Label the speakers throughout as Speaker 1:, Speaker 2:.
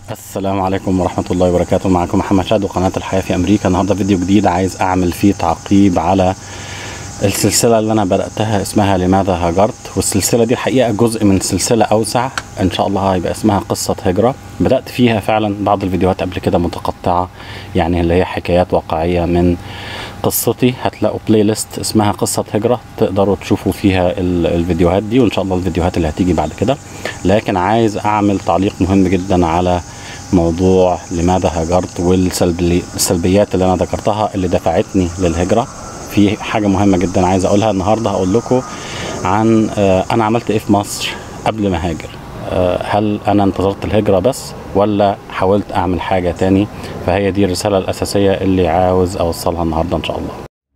Speaker 1: السلام عليكم ورحمة الله وبركاته. معكم محمد شاد وقناة الحياة في أمريكا. النهاردة فيديو جديد عايز أعمل فيه تعقيب على السلسلة اللي أنا بدأتها اسمها لماذا هاجرت، والسلسلة دي الحقيقة جزء من سلسلة أوسع إن شاء الله هيبقى اسمها قصة هجرة. بدأت فيها فعلا بعض الفيديوهات قبل كده متقطعة، يعني اللي هي حكايات واقعية من قصتي. هتلاقوا بلاي ليست اسمها قصة هجرة تقدروا تشوفوا فيها الفيديوهات دي، وإن شاء الله الفيديوهات اللي هتيجي بعد كده. لكن عايز أعمل تعليق مهم جدا على موضوع لماذا هاجرت والسلبيات اللي أنا ذكرتها اللي دفعتني للهجرة. في حاجة مهمة جدا عايز أقولها النهاردة. هقول لكم عن أنا عملت إيه في مصر قبل ما هاجر. هل أنا انتظرت الهجرة بس ولا حاولت أعمل حاجة تاني؟ فهي دي الرسالة الأساسية اللي عاوز أوصلها النهاردة إن شاء الله.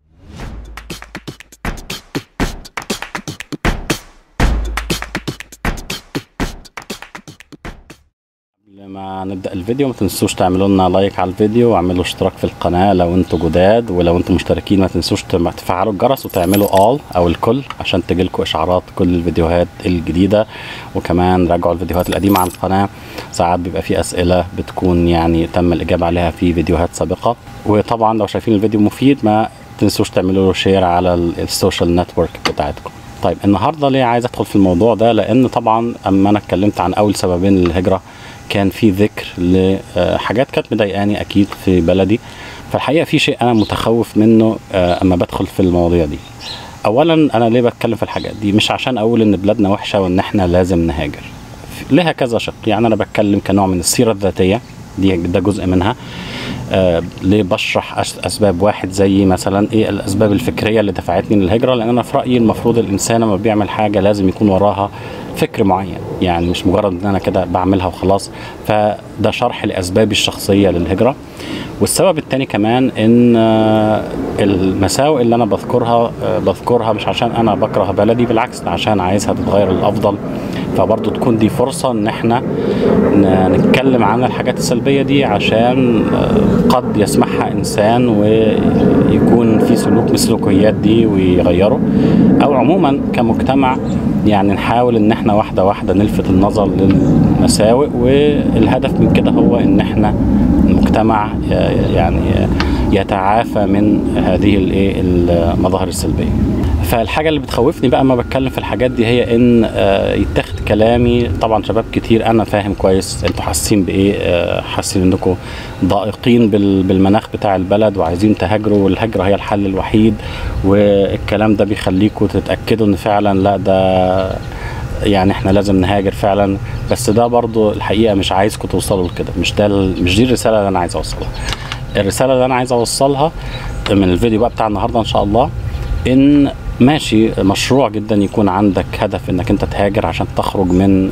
Speaker 1: لما نبدأ الفيديو ما تنسوش تعملوا لنا لايك على الفيديو واعملوا اشتراك في القناة لو انتوا جداد، ولو انتوا مشتركين ما تنسوش تفعلوا الجرس وتعملوا all او الكل عشان تجيلكوا اشعارات كل الفيديوهات الجديدة. وكمان راجعوا الفيديوهات القديمة على القناة، ساعات بيبقى في اسئلة بتكون يعني تم الاجابة عليها في فيديوهات سابقة. وطبعا لو شايفين الفيديو مفيد ما تنسوش تعملوا له شير على السوشيال نتورك بتاعتكم. طيب النهارده ليه عايز ادخل في الموضوع ده؟ لان طبعا اما انا اتكلمت عن اول سببين للهجرة كان في ذكر لحاجات كانت مضايقاني اكيد في بلدي. فالحقيقه في شيء انا متخوف منه اما بدخل في المواضيع دي. اولا انا ليه بتكلم في الحاجات دي؟ مش عشان اقول ان بلادنا وحشه وان احنا لازم نهاجر، لها كذا شق. يعني انا بتكلم كنوع من السيره الذاتيه، ده جزء منها. ليه بشرح اسباب واحد زي مثلا ايه الاسباب الفكريه اللي دفعتني للهجره؟ لان انا في رايي المفروض الانسان لما بيعمل حاجه لازم يكون وراها فكر معين، يعني مش مجرد ان انا كده بعملها وخلاص. فده شرح لاسبابي الشخصيه للهجره. والسبب الثاني كمان ان المساوئ اللي انا بذكرها مش عشان انا بكره بلدي، بالعكس عشان عايزها تتغير للافضل. فبرضه تكون دي فرصة ان احنا نتكلم عن الحاجات السلبية دي، عشان قد يسمعها انسان ويكون في سلوك من السلوكيات دي ويغيره، او عموما كمجتمع يعني نحاول ان احنا واحدة واحدة نلفت النظر للمساوئ. والهدف من كده هو ان احنا المجتمع يعني يتعافى من هذه المظاهر السلبية. فالحاجة اللي بتخوفني بقى ما بتكلم في الحاجات دي هي ان يتاخد كلامي. طبعا شباب كتير انا فاهم كويس انتوا حاسين بايه، حاسين انكم ضائقين بالمناخ بتاع البلد وعايزين تهاجروا، والهجرة هي الحل الوحيد. والكلام ده بيخليكم تتأكدوا ان فعلا لا، ده يعني احنا لازم نهاجر فعلا. بس ده برضو الحقيقة مش عايزكم توصلوا لكده. مش دي الرسالة اللي انا عايز اوصلها. الرسالة اللي انا عايز اوصلها من الفيديو بقى بتاع النهاردة ان شاء الله، ان ماشي مشروع جدا يكون عندك هدف انك انت تهاجر عشان تخرج من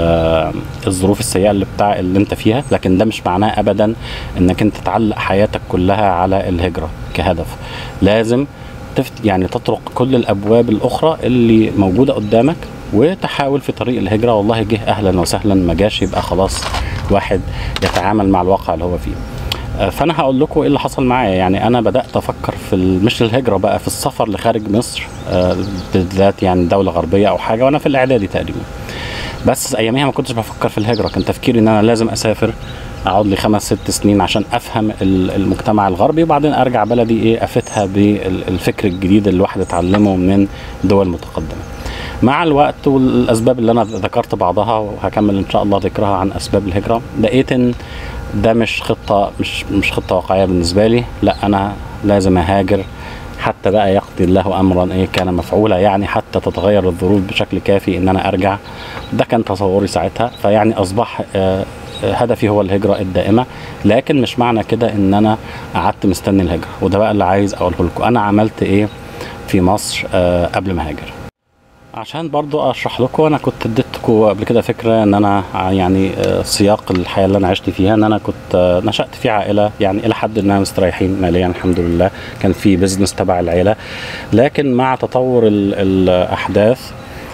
Speaker 1: الظروف السيئة اللي انت فيها، لكن ده مش معناه ابدا انك انت تعلق حياتك كلها على الهجرة كهدف. لازم يعني تطرق كل الابواب الاخرى اللي موجودة قدامك وتحاول في طريق الهجرة. والله جه اهلا وسهلا، ما جاش يبقى خلاص واحد يتعامل مع الواقع اللي هو فيه. فانا هقول لكم ايه اللي حصل معايا. يعني انا بدات افكر في مش الهجره بقى، في السفر لخارج مصر بالذات، يعني دوله غربيه او حاجه، وانا في الاعدادي تقريبا. بس اياميها ما كنتش بفكر في الهجره. كان تفكيري ان انا لازم اسافر اقعد لي 5-6 سنين عشان افهم المجتمع الغربي، وبعدين ارجع بلدي ايه افتها بالفكر الجديد اللي الواحد اتعلمه من دول متقدمه. مع الوقت والاسباب اللي انا ذكرت بعضها وهكمل ان شاء الله ذكرها عن اسباب الهجره، لقيت ان ده مش خطة واقعية بالنسبة لي. لا، أنا لازم أهاجر حتى بقى يقضي الله أمرا كان مفعولا، يعني حتى تتغير الظروف بشكل كافي إن أنا أرجع. ده كان تصوري ساعتها. فيعني أصبح هدفي هو الهجرة الدائمة. لكن مش معنى كده إن أنا قعدت مستني الهجرة. وده بقى اللي عايز أقوله لكم. أنا عملت إيه في مصر قبل ما هاجر، عشان برضو اشرح لكم. انا كنت اديتكم قبل كده فكره ان انا يعني سياق الحياه اللي انا عشت فيها ان انا كنت نشأت في عائله يعني الى حد ما مستريحين ماليا الحمد لله. كان في بزنس تبع العيله. لكن مع تطور الاحداث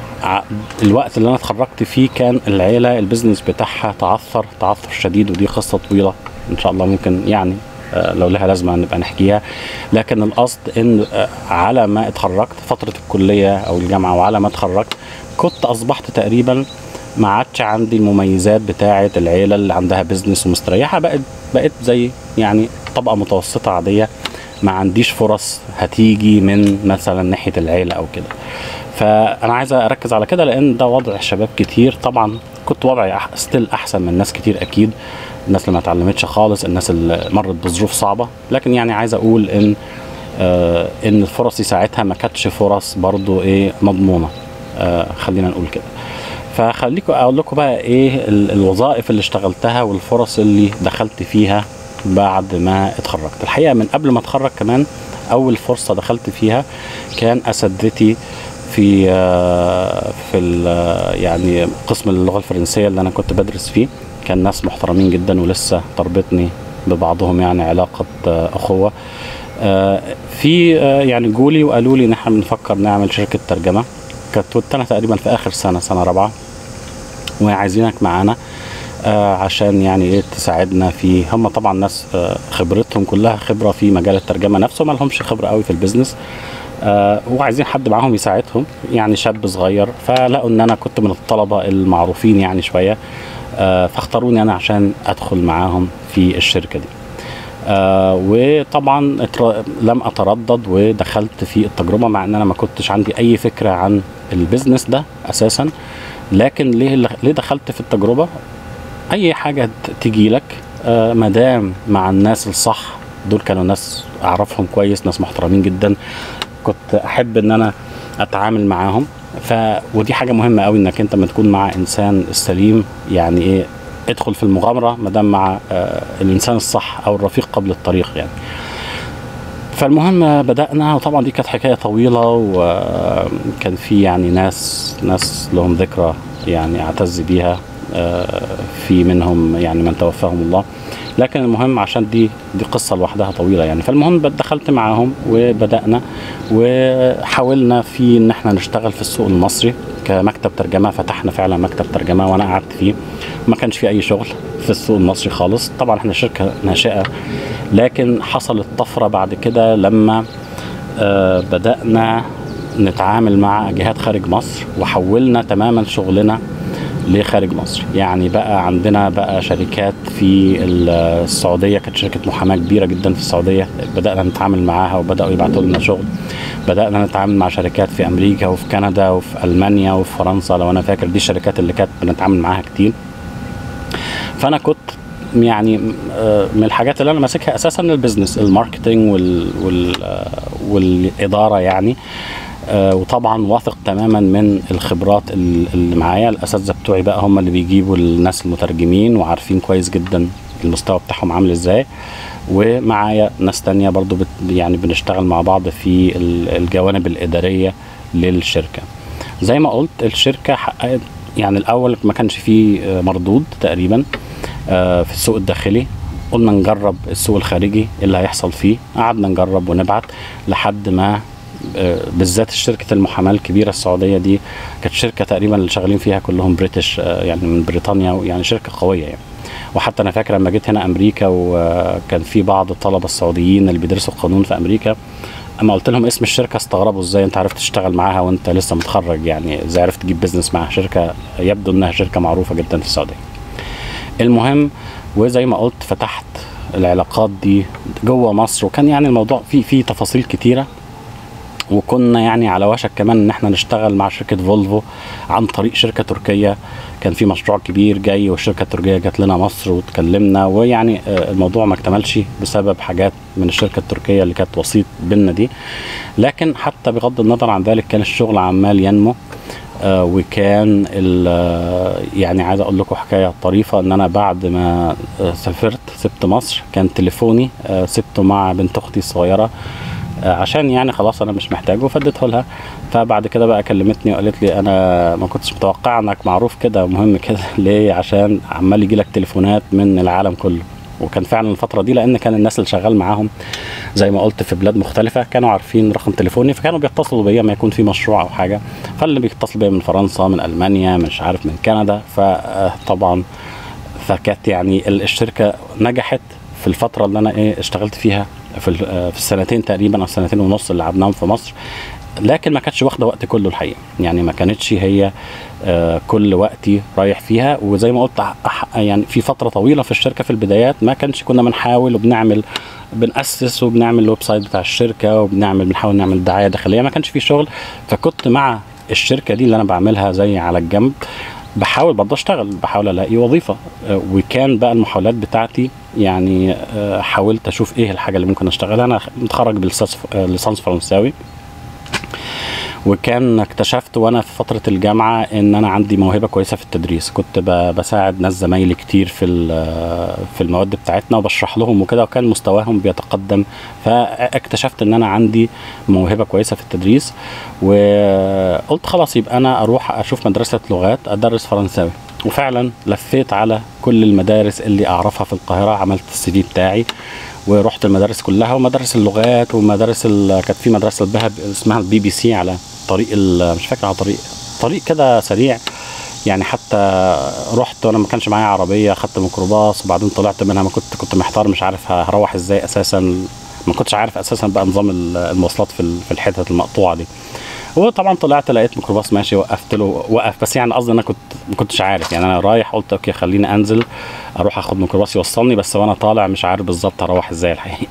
Speaker 1: الوقت اللي انا اتخرجت فيه كان العيله البزنس بتاعها تعثر شديد. ودي قصه طويله ان شاء الله ممكن يعني لو لها لازمه نبقى نحكيها. لكن القصد ان على ما اتخرجت فتره الكليه او الجامعه، وعلى ما اتخرجت كنت اصبحت تقريبا ما عادش عندي المميزات بتاعه العيله اللي عندها بيزنس ومستريحه، بقت زي يعني طبقه متوسطه عاديه، ما عنديش فرص هتيجي من مثلا ناحيه العيله او كده. فانا عايز اركز على كده لان ده وضع شباب كتير. طبعا كنت وضعي ستيل احسن من ناس كتير اكيد، الناس اللي ما اتعلمتش خالص، الناس اللي مرت بظروف صعبه، لكن يعني عايز اقول ان ان فرصي ساعتها ما كانتش فرص برضو ايه مضمونه، خلينا نقول كده. فخليكم اقول لكم بقى ايه الوظائف اللي اشتغلتها والفرص اللي دخلت فيها بعد ما اتخرجت. الحقيقه من قبل ما اتخرج كمان اول فرصه دخلت فيها كان اساتذتي في يعني قسم اللغه الفرنسيه اللي انا كنت بدرس فيه، كان ناس محترمين جدا ولسه تربطني ببعضهم يعني علاقه اخوه. في يعني جولي وقالوا لي ان احنا بنفكر نعمل شركه ترجمه. كنت انا تقريبا في اخر سنه رابعه، وعايزينك معانا عشان يعني ايه تساعدنا في. هم طبعا ناس خبرتهم كلها خبره في مجال الترجمه نفسه، ما لهمش خبره قوي في البيزنس، وعايزين حد معاهم يساعدهم، يعني شاب صغير. فلقوا ان انا كنت من الطلبه المعروفين يعني شويه، فاختاروني انا عشان ادخل معاهم في الشركه دي. وطبعا لم اتردد ودخلت في التجربه، مع ان انا ما كنتش عندي اي فكره عن البيزنس ده اساسا. لكن ليه دخلت في التجربه؟ اي حاجه تيجي لك مادام مع الناس الصح، دول كانوا ناس اعرفهم كويس، ناس محترمين جدا، كنت احب ان انا اتعامل معاهم. ودي حاجه مهمه قوي انك انت لما تكون مع انسان السليم يعني ايه ادخل في المغامره مادام مع الانسان الصح او الرفيق قبل الطريق يعني. فالمهم بدأنا، وطبعا دي كانت حكايه طويله، وكان في يعني ناس لهم ذكرى يعني اعتز بيها، في منهم يعني من توفاهم الله، لكن المهم عشان دي قصه لوحدها طويله يعني. فالمهم دخلت معاهم وبدأنا وحاولنا في ان احنا نشتغل في السوق المصري كمكتب ترجمه. فتحنا فعلا مكتب ترجمه وانا قعدت فيه، ما كانش في اي شغل في السوق المصري خالص. طبعا احنا شركه ناشئه، لكن حصلت طفره بعد كده لما بدأنا نتعامل مع جهات خارج مصر، وحولنا تماما شغلنا لخارج مصر. يعني بقى عندنا بقى شركات في السعودية، كانت شركة محاماة كبيرة جدا في السعودية بدأنا نتعامل معاها وبدأوا يبعتوا لنا شغل. بدأنا نتعامل مع شركات في أمريكا وفي كندا وفي ألمانيا وفي فرنسا، لو أنا فاكر دي الشركات اللي كانت بنتعامل معاها كتير. فأنا كنت يعني من الحاجات اللي أنا ماسكها أساسا البيزنس، الماركتينج والإدارة يعني. وطبعا واثق تماما من الخبرات اللي معايا. الاساتذه بتوعي بقى هم اللي بيجيبوا الناس المترجمين وعارفين كويس جدا المستوى بتاعهم عامل ازاي، ومعايا ناس تانية برضو يعني بنشتغل مع بعض في الجوانب الاداريه للشركه. زي ما قلت الشركه حققت يعني الاول ما كانش فيه مردود تقريبا في السوق الداخلي. قلنا نجرب السوق الخارجي اللي هيحصل فيه، قعدنا نجرب ونبعت لحد ما بالذات شركة المحاماة الكبيرة السعودية دي كانت شركة تقريبا اللي شغالين فيها كلهم بريتش، يعني من بريطانيا، يعني شركة قوية يعني. وحتى أنا فاكر لما جيت هنا أمريكا وكان في بعض الطلبة السعوديين اللي بيدرسوا القانون في أمريكا، أما قلت لهم اسم الشركة استغربوا إزاي أنت عرفت تشتغل معاها وأنت لسه متخرج، يعني إزاي عرفت تجيب بيزنس معاها، شركة يبدو إنها شركة معروفة جدا في السعودية. المهم وزي ما قلت فتحت العلاقات دي جوه مصر، وكان يعني الموضوع فيه تفاصيل كتيرة، وكنا يعني على وشك كمان ان احنا نشتغل مع شركة فولفو عن طريق شركة تركية. كان في مشروع كبير جاي والشركة التركية جات لنا مصر وتكلمنا، ويعني الموضوع ما اكتملش بسبب حاجات من الشركة التركية اللي كانت وسيط بيننا دي. لكن حتى بغض النظر عن ذلك كان الشغل عمال ينمو. وكان يعني عايز اقول لكم حكايه طريفه، ان انا بعد ما سبت مصر كان تليفوني سبته مع بنت اختي الصغيره عشان يعني خلاص انا مش محتاجه فاديته لها. فبعد كده بقى كلمتني وقالت لي انا ما كنتش متوقع انك معروف كده مهم كده ليه، عشان عمال يجي لك تليفونات من العالم كله. وكان فعلا الفتره دي لان كان الناس اللي شغال معاهم زي ما قلت في بلاد مختلفه كانوا عارفين رقم تليفوني، فكانوا بيتصلوا بيا ما يكون في مشروع او حاجه. فاللي بيتصل بيا من فرنسا، من المانيا، مش عارف من كندا. فطبعا فكانت يعني الشركه نجحت في الفتره اللي انا اشتغلت فيها في السنتين تقريبا او السنتين ونص اللي قعدناهم في مصر، لكن ما كانتش واخده وقت كله الحقيقه، يعني ما كانتش هي كل وقتي رايح فيها. وزي ما قلت يعني في فتره طويله في الشركه في البدايات ما كانش كنا بنحاول بنأسس وبنعمل الويب سايت بتاع الشركه بنحاول نعمل دعايه داخليه، ما كانش في شغل. فكنت مع الشركه دي اللي انا بعملها زي على الجنب بحاول برضه اشتغل، بحاول الاقي وظيفه. وكان بقى المحاولات بتاعتي يعني حاولت اشوف ايه الحاجه اللي ممكن اشتغلها. انا متخرج بليسانس فرنساوي، وكان اكتشفت وانا في فتره الجامعه ان انا عندي موهبه كويسه في التدريس. كنت بساعد ناس زمايلي كتير في المواد بتاعتنا وبشرح لهم وكده، وكان مستواهم بيتقدم. فاكتشفت ان انا عندي موهبه كويسه في التدريس، وقلت خلاص يبقى انا اروح اشوف مدرسه لغات ادرس فرنساوي. وفعلا لفيت على كل المدارس اللي اعرفها في القاهره، عملت السي في بتاعي ورحت المدارس كلها، ومدارس اللغات ومدارس كانت في مدرسه اسمها BBC على طريق مش فاكر، على طريق كده سريع يعني. حتى رحت وانا ما كانش معايا عربيه، خدت ميكروباص وبعدين طلعت منها. ما كنت محتار، مش عارف هروح ازاي اساسا، ما كنتش عارف اساسا بقى نظام المواصلات في الحتت المقطوعه دي. وطبعا طلعت لقيت ميكروباص ماشي، وقفت له وقف. بس يعني قصدي انا ما كنتش عارف يعني، انا رايح قلت اوكي خليني انزل اروح اخد ميكروباص يوصلني، بس وانا طالع مش عارف بالظبط هروح ازاي الحقيقه.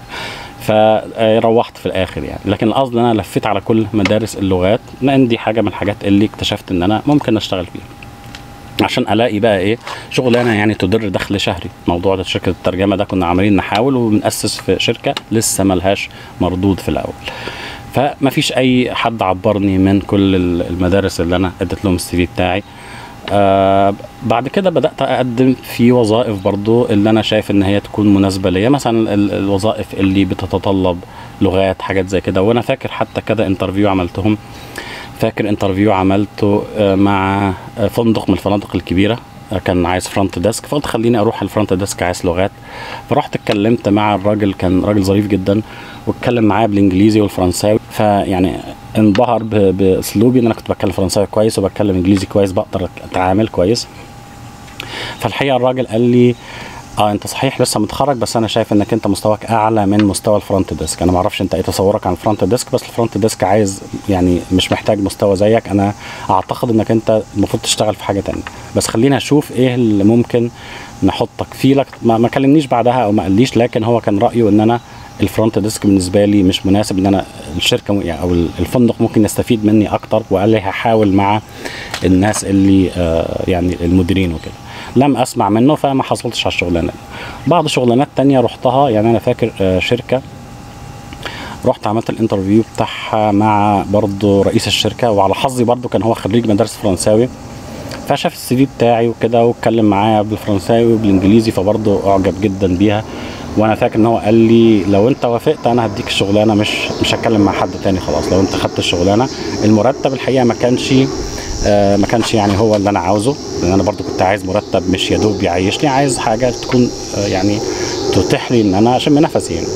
Speaker 1: فروحت في الاخر يعني. لكن القصد انا لفيت على كل مدارس اللغات، لان دي حاجه من الحاجات اللي اكتشفت ان انا ممكن اشتغل فيها عشان الاقي بقى ايه شغلانه يعني تدر دخل شهري. موضوع ده شركه الترجمه ده كنا عاملين نحاول وبنأسس في شركه لسه ملهاش مردود في الاول. فما فيش اي حد عبرني من كل المدارس اللي انا اديت لهم السي في بتاعي. بعد كده بدأت أقدم في وظائف برضو اللي أنا شايف إن هي تكون مناسبة ليا، مثلا الوظائف اللي بتتطلب لغات، حاجات زي كده. وأنا فاكر حتى كده انترفيو عملتهم، فاكر انترفيو عملته مع فندق من الفنادق الكبيرة، كان عايز فرونت ديسك. فقلت خليني اروح الفرونت ديسك، عايز لغات. فرحت اتكلمت مع الراجل، كان راجل ظريف جدا، واتكلم معايا بالانجليزي والفرنساوي. فيعني انبهر باسلوبي، ان انا كنت بتكلم فرنساوي كويس وبتكلم انجليزي كويس، بقدر اتعامل كويس. فالحقيقه الراجل قال لي انت صحيح لسه متخرج، بس انا شايف انك انت مستواك اعلى من مستوى الفرونت ديسك. انا ما اعرفش انت ايه تصورك عن الفرونت ديسك، بس الفرونت ديسك عايز يعني مش محتاج مستوى زيك. انا اعتقد انك انت المفروض تشتغل في حاجه تانية، بس خلينا اشوف ايه اللي ممكن نحطك فيه. لك ما كلمنيش بعدها او ما قاليش، لكن هو كان رايه ان انا الفرونت ديسك بالنسبه لي مش مناسب، ان انا الشركه او الفندق ممكن يستفيد مني اكتر. وقال لي هحاول مع الناس اللي يعني المديرين وكده. لم اسمع منه، فما حصلتش على الشغلانه دي. بعض شغلانات تانية رحتها، يعني انا فاكر شركه رحت عملت الانترفيو بتاعها مع برضه رئيس الشركه، وعلى حظي برضه كان هو خريج مدارس فرنساوي، فشاف السي في بتاعي وكده واتكلم معايا بالفرنساوي وبالانجليزي، فبرضه اعجب جدا بيها. وانا فاكر ان هو قال لي لو انت وافقت انا هديك الشغلانه، مش هتكلم مع حد تاني خلاص، لو انت خدت الشغلانه. المرتب الحقيقه ما كانش يعني هو اللي انا عاوزه، لان انا برضو كنت عايز مرتب مش يدوب يعيشني، عايز حاجه تكون يعني تتيح لي ان انا اشم نفسي يعني.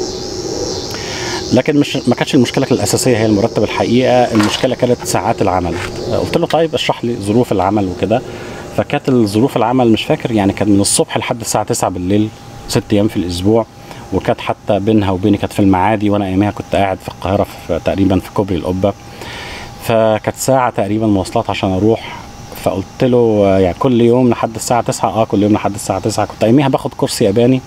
Speaker 1: لكن ما كانتش المشكله الاساسيه هي المرتب الحقيقه، المشكله كانت ساعات العمل. قلت له طيب اشرح لي ظروف العمل وكده. فكانت الظروف العمل مش فاكر يعني، كان من الصبح لحد الساعه 9 بالليل 6 ايام في الاسبوع. وكانت حتى بينها وبيني كانت في المعادي، وانا ايامها كنت قاعد في القاهره تقريبا في كوبري القبه. فكانت ساعه تقريبا مواصلات عشان اروح. فقلت له يعني كل يوم لحد الساعه 9، كل يوم لحد الساعه 9. كنت ايامها باخد كورس ياباني،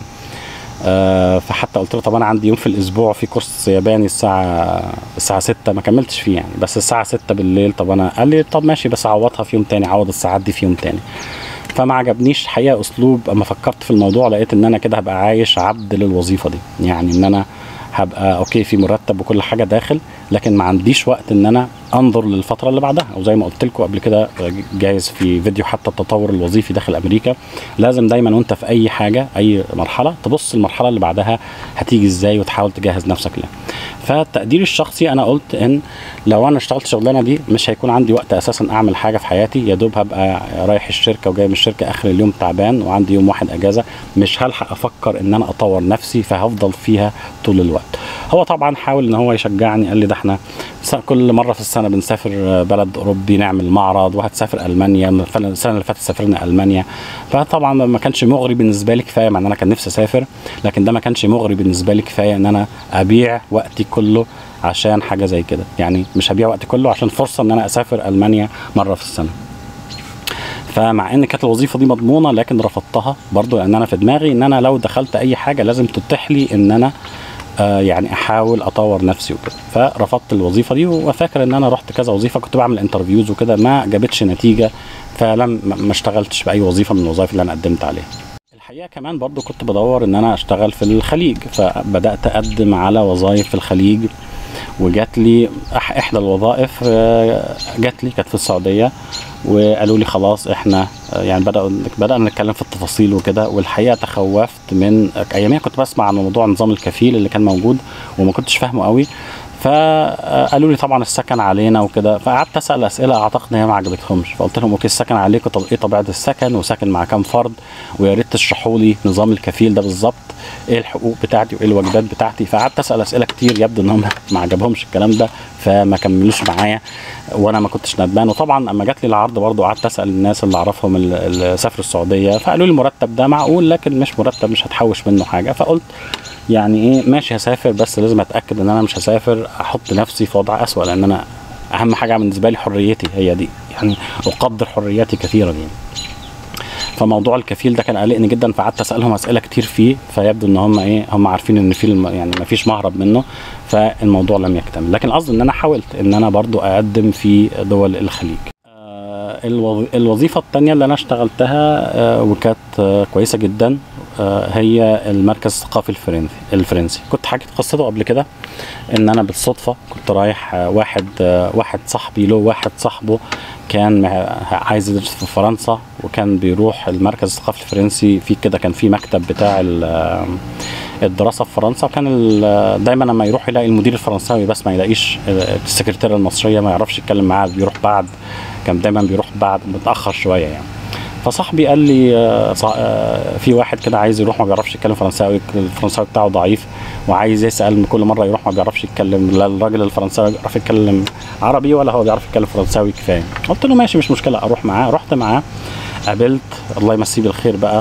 Speaker 1: فحتى قلت له طب انا عندي يوم في الاسبوع في كورس ياباني الساعه 6، ما كملتش فيه يعني، بس الساعه 6 بالليل. طب انا قال لي طب ماشي، بس عوضها في يوم تاني، عوض الساعات دي في يوم تاني. فما عجبنيش الحقيقه اسلوب. اما فكرت في الموضوع لقيت ان انا كده هبقى عايش عبد للوظيفه دي، يعني ان انا هبقى اوكي في مرتب وكل حاجه داخل، لكن ما عنديش وقت ان انا انظر للفتره اللي بعدها. او زي ما قلت لكم قبل كده جايز في فيديو حتى التطور الوظيفي داخل امريكا، لازم دايما وانت في اي حاجه اي مرحله تبص المرحله اللي بعدها هتيجي ازاي وتحاول تجهز نفسك لها. فالتقدير الشخصي انا قلت ان لو انا اشتغلت الشغلانه دي مش هيكون عندي وقت اساسا اعمل حاجه في حياتي، يا دوب هبقى رايح الشركه وجاي من الشركه اخر اليوم تعبان وعندي يوم واحد اجازه، مش هلحق افكر ان انا اطور نفسي، فهفضل فيها طول الوقت. هو طبعا حاول ان هو يشجعني، قال لي ده احنا كل مره في السنه بنسافر بلد اوروبي نعمل معرض، وهتسافر المانيا، السنه اللي فاتت سافرنا المانيا. فطبعا ما كانش مغري بالنسبه لي كفايه، مع ان انا كان نفسي اسافر، لكن ده ما كانش مغري بالنسبه لي كفايه ان انا ابيع وقتي كله عشان حاجه زي كده، يعني مش هبيع وقت كله عشان فرصه ان انا اسافر المانيا مره في السنه. فمع ان كانت الوظيفه دي مضمونه لكن رفضتها برضو، لان انا في دماغي ان انا لو دخلت اي حاجه لازم تتيح لي ان انا يعني احاول اطور نفسي وكده. فرفضت الوظيفه دي، وفاكر ان انا رحت كذا وظيفه، كنت بعمل انترفيوز وكده ما جابتش نتيجه، ما اشتغلتش باي وظيفه من الوظائف اللي انا قدمت عليها. الحقيقه كمان برضو كنت بدور ان انا اشتغل في الخليج، فبدات اقدم على وظائف في الخليج، وجات لي احدى الوظائف جات لي كانت في السعوديه، وقالوا لي خلاص احنا يعني بدأنا نتكلم في التفاصيل وكده. والحقيقه تخوفت من اياميها، كنت بسمع عن موضوع نظام الكفيل اللي كان موجود وما كنتش فاهمه قوي، فقالوا لي طبعا السكن علينا وكده. فقعدت اسال اسئله اعتقد ان هي ما عجبتهمش، فقلت لهم اوكي السكن عليكم، طب ايه طبيعه السكن وساكن مع كام فرد، ويا ريت تشرحوا لي نظام الكفيل ده بالظبط، ايه الحقوق بتاعتي وايه الواجبات بتاعتي. فقعدت اسال اسئله كتير، يبدو ان هم ما عجبهمش الكلام ده فما كملوش معايا، وانا ما كنتش ندمان. وطبعا اما جات لي العرض برضو قعدت اسال الناس اللي اعرفهم اللي سافروا السعوديه، فقالوا لي المرتب ده معقول لكن مش مرتب مش هتحوش منه حاجه. فقلت يعني ايه ماشي هسافر، بس لازم اتاكد ان انا مش هسافر احط نفسي في وضع اسوأ، لان انا اهم حاجه بالنسبه لي حريتي، هي دي يعني اقدر حرياتي كثيرا يعني. فموضوع الكفيل ده كان قلقني جدا، فقعدت اسالهم اسئله كتير فيه، فيبدو ان هم عارفين ان في يعني ما فيش مهرب منه، فالموضوع لم يكتمل. لكن قصدي ان انا حاولت ان انا برضو اقدم في دول الخليج. الوظيفه الثانيه اللي انا اشتغلتها وكانت كويسه جدا هي المركز الثقافي الفرنسي. كنت حكيت قصته قبل كده، ان انا بالصدفه كنت رايح واحد صاحبي له واحد صاحبه كان عايز يدرس في فرنسا، وكان بيروح المركز الثقافي الفرنسي في كده، كان في مكتب بتاع الدراسه في فرنسا، وكان دايما لما يروح يلاقي المدير الفرنساوي بس ما يلاقيش السكرتيره المصريه، ما يعرفش يتكلم معاها، بيروح بعد، كان دايما بيروح بعد متاخر شويه يعني. فصاحبي قال لي في واحد كده عايز يروح ما بيعرفش يتكلم فرنساوي، الفرنساوي بتاعه ضعيف، وعايز يسال كل مره يروح ما بيعرفش يتكلم، لا الراجل الفرنساوي بيعرف يتكلم عربي ولا هو بيعرف يتكلم فرنساوي كفايه. قلت له ماشي مش مشكله اروح معاه. رحت معاه، قابلت الله يمسيه بالخير بقى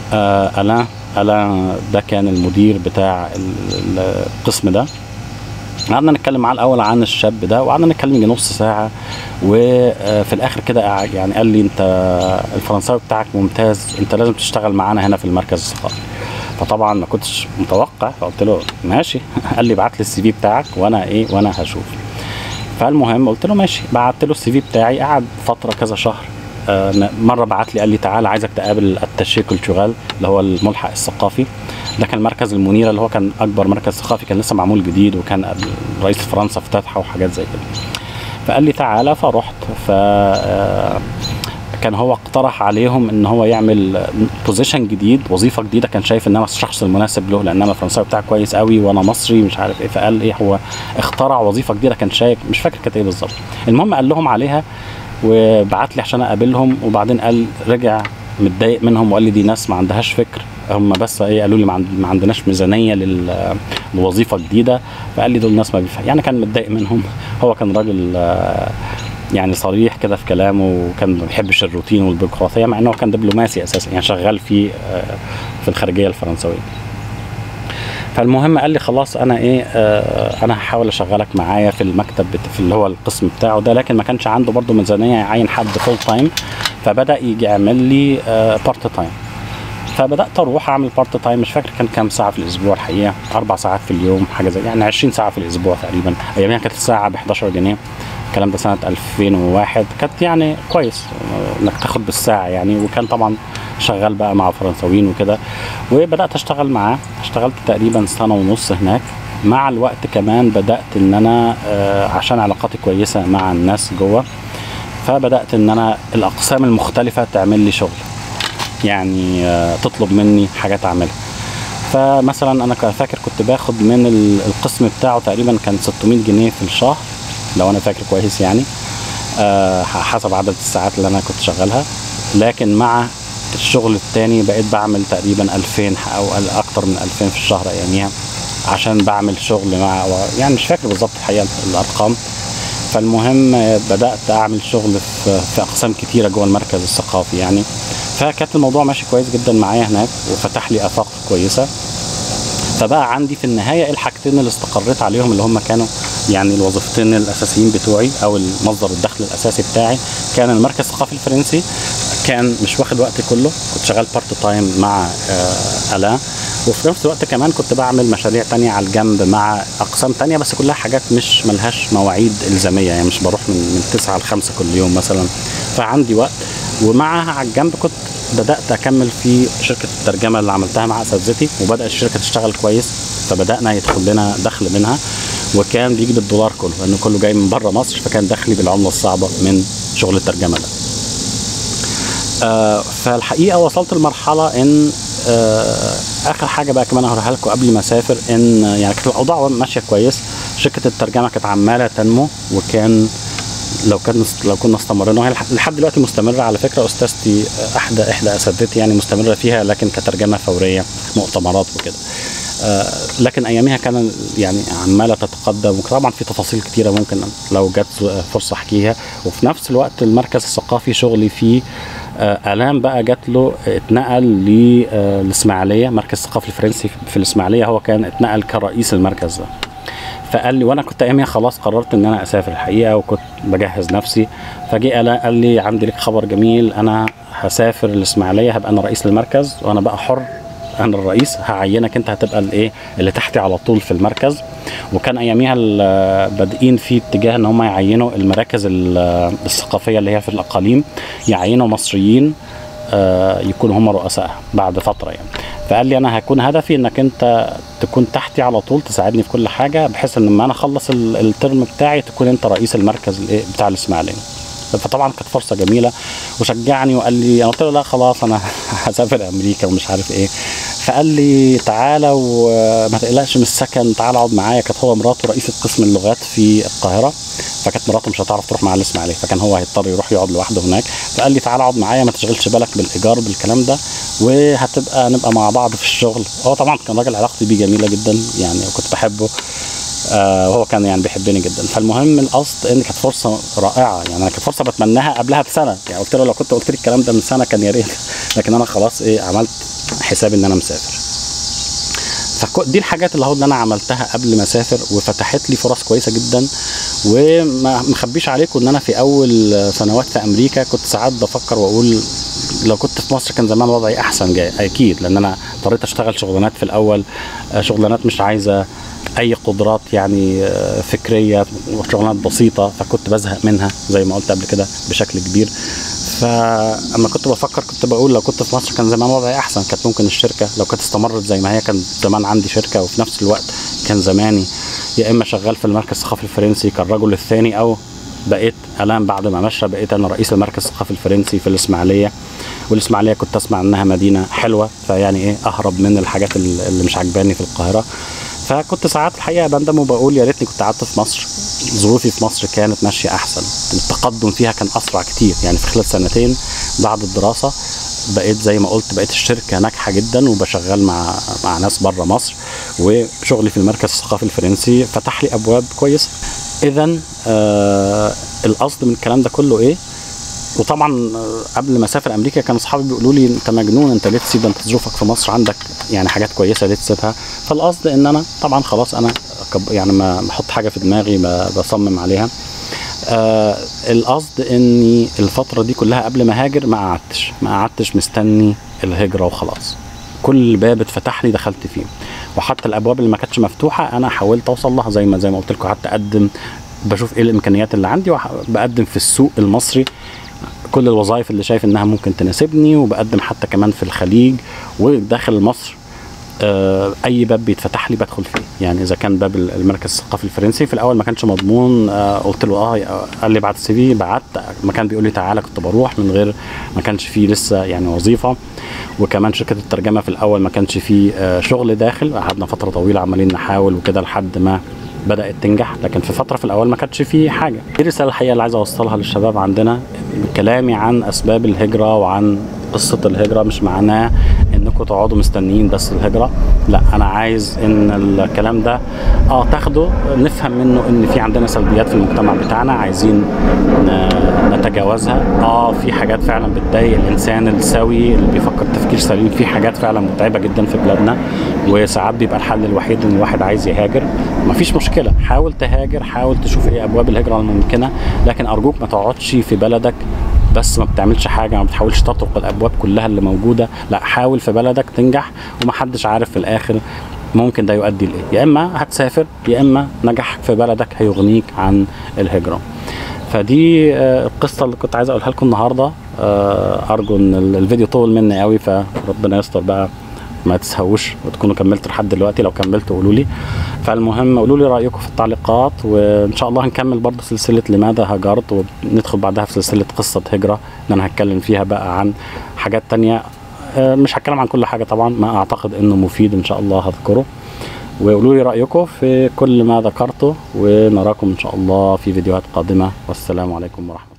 Speaker 1: ألان ده كان المدير بتاع القسم ده. قعدنا نتكلم معاه الاول عن الشاب ده، وقعدنا نتكلم يجي نص ساعه، وفي الاخر كده يعني قال لي انت الفرنساوي بتاعك ممتاز، انت لازم تشتغل معانا هنا في المركز الثقافي. فطبعا ما كنتش متوقع، فقلت له ماشي. قال لي ابعت لي السي في بتاعك وانا هشوف. فالمهم قلت له ماشي، بعت له السي في بتاعي. قعد فتره كذا شهر، مره بعت لي قال لي تعالى عايزك تقابل التاشيه كولتورال اللي هو الملحق الثقافي. ده كان مركز المنيره اللي هو كان اكبر مركز ثقافي، كان لسه معمول جديد، وكان رئيس فرنسا افتتحه وحاجات زي كده. فقال لي تعالى، فرحت. كان هو اقترح عليهم ان هو يعمل بوزيشن جديد، وظيفه جديده، كان شايف ان انا الشخص المناسب له، لان انا الفرنساوي بتاعي كويس قوي وانا مصري مش عارف ايه. فقال ايه هو اخترع وظيفه جديده، كان شايف مش فاكر كانت ايه بالظبط. المهم قال لهم عليها وبعت لي عشان اقابلهم، وبعدين قال رجع متضايق منهم وقال لي دي ناس ما عندهاش فكر، هم بس ايه قالوا لي ما عندناش ميزانيه لوظيفه جديده. فقال لي دول ناس ما بيفهم يعني، كان متضايق منهم. هو كان راجل يعني صريح كده في كلامه، وكان ما بيحبش الروتين والبيروقراطيه، مع انه كان دبلوماسي اساسا يعني شغال في الخارجيه الفرنسويه. فالمهم قال لي خلاص انا انا هحاول اشغلك معايا في المكتب في اللي هو القسم بتاعه ده، لكن ما كانش عنده برضه ميزانيه يعين حد فول تايم، فبدا يجي يعمل لي بارت تايم. فبدات اروح اعمل بارت تايم، مش فاكر كان كام ساعه في الاسبوع الحقيقه، 4 ساعات في اليوم حاجه زي يعني 20 ساعه في الاسبوع تقريبا. ايامها كانت الساعه ب 11 جنيه، الكلام ده سنه 2001، كانت يعني كويس انك تاخد بالساعه يعني. وكان طبعا شغال بقى مع فرنساويين وكده، وبدات اشتغل معاه. اشتغلت تقريبا سنه ونص هناك. مع الوقت كمان بدات ان انا عشان علاقاتي كويسه مع الناس جوه، فبدات ان انا الاقسام المختلفه تعمل لي شغل، يعني تطلب مني حاجات اعملها. فمثلا انا فاكر كنت باخد من القسم بتاعه تقريبا كان 600 جنيه في الشهر لو انا فاكر كويس يعني، حسب عدد الساعات اللي انا كنت شغالها. لكن مع الشغل التاني بقيت بعمل تقريبا 2000 او اكتر من 2000 في الشهر اياميها، عشان بعمل شغل مع يعني مش فاكر بالظبط الحقيقه الارقام. فالمهم بدات اعمل شغل في اقسام كتيره جوه المركز الثقافي يعني. فكانت الموضوع ماشي كويس جدا معايا هناك، وفتح لي افاق كويسه. فبقى عندي في النهايه الحاجتين اللي استقريت عليهم اللي هم كانوا يعني الوظيفتين الاساسيين بتوعي او المصدر الدخل الاساسي بتاعي كان المركز الثقافي الفرنسي، كان مش واخد وقتي كله، كنت شغال بارت تايم مع الا، وفي نفس الوقت كمان كنت بعمل مشاريع تانية على الجنب مع اقسام تانية، بس كلها حاجات مش ملهاش مواعيد الزاميه، يعني مش بروح من 9 ل 5 كل يوم مثلا، فعندي وقت. ومعها على الجنب كنت بدات اكمل في شركه الترجمه اللي عملتها مع اساتذتي، وبدات الشركه تشتغل كويس، فبدانا يدخل لنا دخل منها، وكان بيجي بالدولار كله لانه كله جاي من بره مصر، فكان دخلي بالعمله الصعبه من شغل الترجمه ده. فالحقيقه وصلت لمرحله ان اخر حاجه بقى كمان هقولها لكم قبل ما اسافر، ان يعني كانت الاوضاع ماشيه كويس، شركه الترجمه كانت عماله تنمو، وكان لو كنا استمرنا، وهي لحد دلوقتي مستمره على فكره، استاذتي احدى اساتذتي يعني مستمره فيها، لكن كترجمه فوريه، مؤتمرات وكده. لكن اياميها كان يعني عماله تتقدم، وطبعا في تفاصيل كتيره ممكن لو جت فرصه احكيها. وفي نفس الوقت المركز الثقافي شغلي فيه الام بقى جات له، اتنقل للاسماعيليه، مركز الثقافي الفرنسي في الاسماعيليه، هو كان اتنقل كرئيس المركز ده. فقال لي، وانا كنت اياميها خلاص قررت ان انا اسافر الحقيقه، وكنت بجهز نفسي، فجي قال لي عندي لك خبر جميل، انا هسافر الاسماعيليه، هبقى انا رئيس المركز، وانا بقى حر، انا الرئيس، هعينك انت هتبقى الايه اللي تحتي على طول في المركز. وكان اياميها بادئين في اتجاه ان هم يعينوا المراكز الثقافيه اللي هي في الاقاليم، يعينوا مصريين يكونوا هم رؤسائها بعد فتره يعني. فقال لي انا هكون هدفي انك انت تكون تحتي على طول، تساعدني في كل حاجه، بحيث ان لما انا اخلص الترم بتاعي تكون انت رئيس المركز بتاع الاسماعيليه. فطبعا كانت فرصه جميله، وشجعني وقال لي، انا قلت له لا خلاص انا هسافر امريكا ومش عارف ايه. فقال لي تعالى وما تقلقش من السكن، تعالى اقعد معايا. كانت هو مراته رئيسه قسم اللغات في القاهره، فكانت مراته مش هتعرف تروح معاه الاسماعيليه، فكان هو هيضطر يروح يقعد لوحده هناك. فقال لي تعالى اقعد معايا، ما تشغلش بالك بالايجار بالكلام ده، نبقى مع بعض في الشغل. هو طبعا كان راجل علاقتي بيه جميله جدا يعني، وكنت بحبه، وهو كان يعني بيحبني جدا. فالمهم القصد ان كانت فرصه رائعه يعني، انا كانت فرصه بتمناها قبلها بسنه يعني، قلت له لو كنت قلت لي الكلام ده من سنه كان يا ريت، لكن انا خلاص عملت حسابي ان انا مسافر. فدي الحاجات اللي انا عملتها قبل ما اسافر، وفتحت لي فرص كويسه جدا. وما مخبيش عليكم ان انا في اول سنوات في امريكا كنت ساعات بفكر واقول لو كنت في مصر كان زمان وضعي احسن، جاي اكيد، لان انا اضطريت اشتغل شغلانات في الاول، شغلانات مش عايزه اي قدرات يعني فكريه، وشغلانات بسيطه، فكنت بزهق منها زي ما قلت قبل كده بشكل كبير. فاما كنت بفكر كنت بقول لو كنت في مصر كان زمان وضعي احسن، كانت ممكن الشركه لو كانت استمرت زي ما هي، كان زمان عندي شركه، وفي نفس الوقت كان زماني يا اما شغال في المركز الثقافي الفرنسي كالرجل الثاني، او بقيت الان بعد ما مشى بقيت انا رئيس المركز الثقافي الفرنسي في الاسماعيليه. والاسماعيليه كنت اسمع انها مدينه حلوه، فيعني اهرب من الحاجات اللي مش عجباني في القاهره. فكنت ساعات الحقيقه بندم وبقول يا ريتني كنت قعدت في مصر، ظروفي في مصر كانت ماشيه احسن، التقدم فيها كان اسرع كتير يعني. في خلال سنتين بعد الدراسه بقيت زي ما قلت، بقيت الشركه ناجحه جدا، وبشغل مع ناس بره مصر، وشغلي في المركز الثقافي الفرنسي فتح لي ابواب كويسه. اذا القصد من الكلام ده كله ايه؟ وطبعا قبل ما اسافر امريكا كان اصحابي بيقولوا لي انت مجنون، انت ليه تسيب، انت ظروفك في مصر عندك يعني حاجات كويسه، ليه تسيبها؟ فالقصد ان انا طبعا خلاص انا يعني ما بحط حاجه في دماغي بصمم عليها. القصد اني الفتره دي كلها قبل ما هاجر ما قعدتش مستني الهجره وخلاص، كل باب اتفتح لي دخلت فيه، وحتى الابواب اللي ما كانتش مفتوحه انا حاولت اوصل لها، زي ما قلت لكم، قعدت اقدم، بشوف ايه الامكانيات اللي عندي، وبقدم في السوق المصري كل الوظائف اللي شايف انها ممكن تناسبني، وبقدم حتى كمان في الخليج وداخل مصر. اي باب بيتفتح لي بدخل فيه يعني. اذا كان باب المركز الثقافي الفرنسي في الاول ما كانش مضمون، قلت له قال لي بعت السي في، بعت، ما كان بيقول لي تعالى كنت بروح من غير، ما كانش فيه لسه يعني وظيفه. وكمان شركه الترجمه في الاول ما كانش فيه شغل داخل، قعدنا فتره طويله عمالين نحاول وكده لحد ما بدأت تنجح، لكن في فترة في الأول ما كانتش فيه حاجة. دي الرسالة الحقيقة اللي عايز أوصلها للشباب عندنا. كلامي عن أسباب الهجرة وعن قصة الهجرة مش معناه إن انكم تقعدوا مستنيين بس الهجرة. لا، انا عايز ان الكلام ده تاخده نفهم منه ان في عندنا سلبيات في المجتمع بتاعنا عايزين نتجاوزها. في حاجات فعلا بتضايق الانسان السوي اللي بيفكر تفكير سليم، في حاجات فعلا متعبة جدا في بلادنا، وساعات بيبقى الحل الوحيد ان الواحد عايز يهاجر. مفيش مشكلة، حاول تهاجر، حاول تشوف ايه ابواب الهجرة الممكنة، لكن ارجوك ما تقعدش في بلدك بس ما بتعملش حاجه، ما بتحاولش تطرق الابواب كلها اللي موجوده. لا، حاول في بلدك تنجح، ومحدش عارف في الاخر ممكن ده يؤدي لايه. يا اما هتسافر، يا اما نجاحك في بلدك هيغنيك عن الهجره. فدي القصه اللي كنت عايز اقولها لكم النهارده. ارجو ان الفيديو طول مني قوي، فربنا يستر بقى ما تسهوش وتكونوا كملتوا لحد دلوقتي. لو كملتوا قولوا لي. فالمهم قولوا لي رايكم في التعليقات، وان شاء الله هنكمل برضه سلسله لماذا هاجرت، وندخل بعدها في سلسله قصه هجره ان انا هتكلم فيها بقى عن حاجات تانية. مش هتكلم عن كل حاجه طبعا، ما اعتقد انه مفيد ان شاء الله هذكره. وقولوا لي رايكم في كل ما ذكرته، ونراكم ان شاء الله في فيديوهات قادمه، والسلام عليكم ورحمه الله.